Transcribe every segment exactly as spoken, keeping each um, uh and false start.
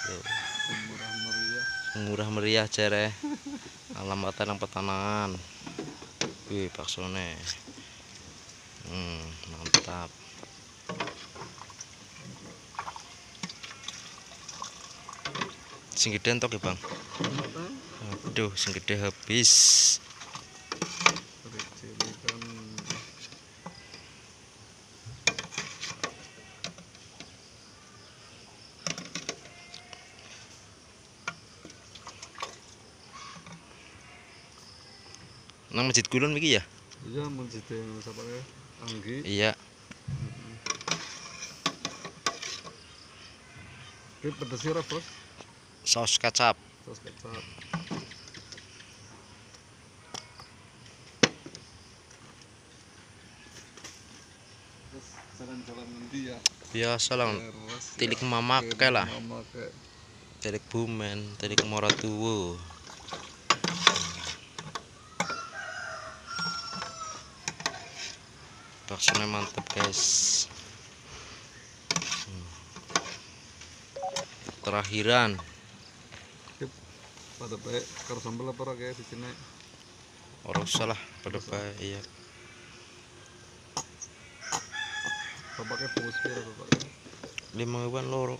Tuh. Murah meriah. Murah meriah jere. Alamat nang petanangan. Wih, baksone. Hmm, mantap. Sing gede entok ya, Bang? Aduh, sing gede habis. Cilikan. Nang Masjid Kulon iki ya? Iya, masjid yang sapa ya? Anggi. Iya. Ini pedes ora, Bos? Saus kecap. Saus kecap. Terus jalan-jalan ngendi ya? Biasa lah. Terus, Tilik ya. mamake lah. Mamake. Tilik Bumen, tilik Moratuwo. Baksone mantep, guys. Hmm. Terakhiran. Pada baik karo sambel apa ora kayak di sini? Ora usah lah, pada bae iya. Bapaknya bungkus pira, Bapak? lima ribuan loro.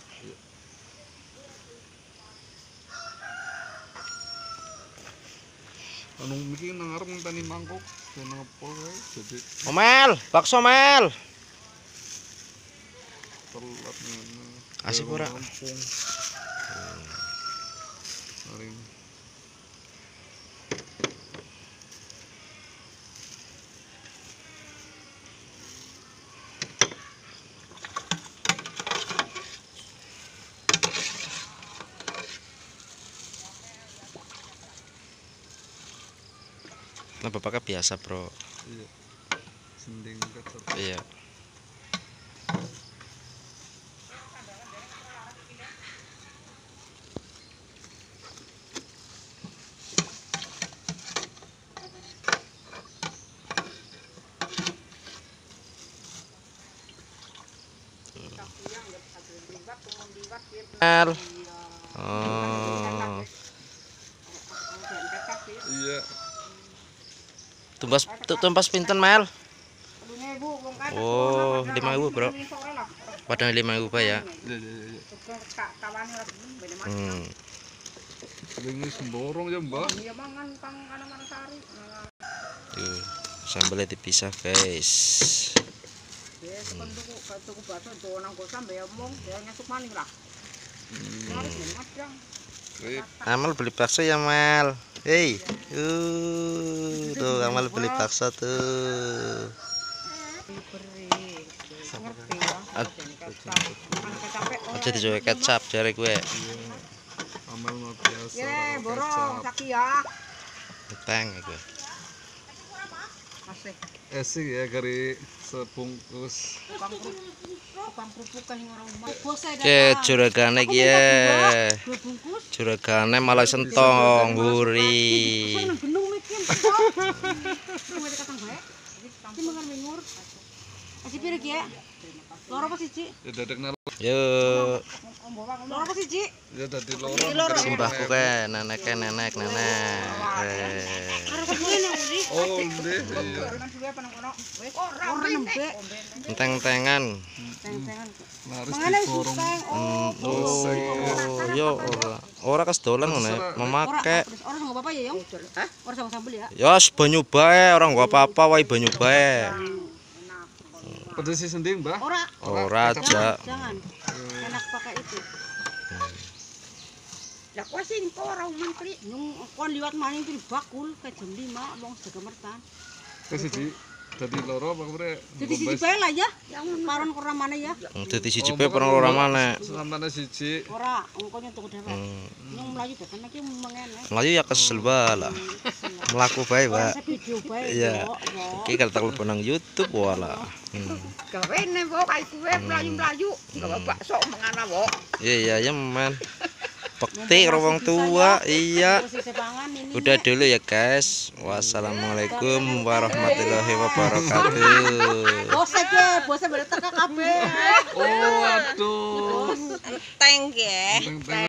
Anu miki nang arep ngenteni mangkok, nang ngepol kae jadi Omel, bakso Mel. telat ngene. Asik ora? Kampung. Mari. Nah, bapaknya biasa, Bro. Iya. Sending kecap. Iya. Mel. Oh. Iya. Tumbas tumbas pinten, Mel? Oh, lima ribu, Bro. Padahal lima ribu, Pak ya. Iya, iya, iya. Hmm. Ini semborong ya, Mbak. Tuh, sambelnya dipisah, guys. Amal beli bakso ya, Mel. Hei, uh, tuh Amal beli bakso tuh. Aja dicoba kecap jare gue. Amal mah biasa. Ya, borong saki ya. Teng gue. Masih. Eh sih ya kari sebungkus. Tukang tukang kerupuk kan yang orang rumah. Bosnya Oke, juragane iki ya. dua bungkus. Juragane malah sentong guri. Sana gendung mikin. Cuma dikatang bae. Iki mangan mingur. Kasih pira ki ya? Loro apa siji? Ya dadek nal. Yuk, Loro apa siji? Ya dadi loro. simbahku ke nenek nenek nenek. Eh. Karo kene iki. Oh, ndeh. Iya. Kan dulu apa nang kono? Wis ora nembe. Enteng-entengan. Teng-tengan. Laris Mangane diborong. suteng. Oh. Oh, yo ora. Ora kas dolan ngene, memake. Ora sanggo apa ya, Yong? Hah? Ora sanggo sambel ya? Ya banyu bae, ora nggo apa-apa wae banyu bae. Pedes sih sending, Mbah. Ora. Ora aja. Jangan. Enak pakai itu. Lah kok sing kok ora menteri nyung kon liwat maning iki bakul ke jam lima wong jaga mertan. Wis siji dadi loro apa bre? Jadi siji bae lah ya. Paron ora maneh ya. Dadi siji bae perang ora maneh. Samane siji. Ora, engko nyentuh dewek. Nyung mlayu tekan iki mengene. Melayu ya kesel bala. Melaku bae, Pak. Video bae. Iya. Iki kalau tak lepo nang YouTube wala. Gawene kok kae kuwe mlayu-mlayu. Gawe bakso mengana kok. Iya, iya, ya, men. Bekti karo wong tua, iya. Udah dulu ya, guys. Wassalamualaikum warahmatullahi wabarakatuh. Bose ge, bose bare teka kabeh. Oh, aduh. Teng ge.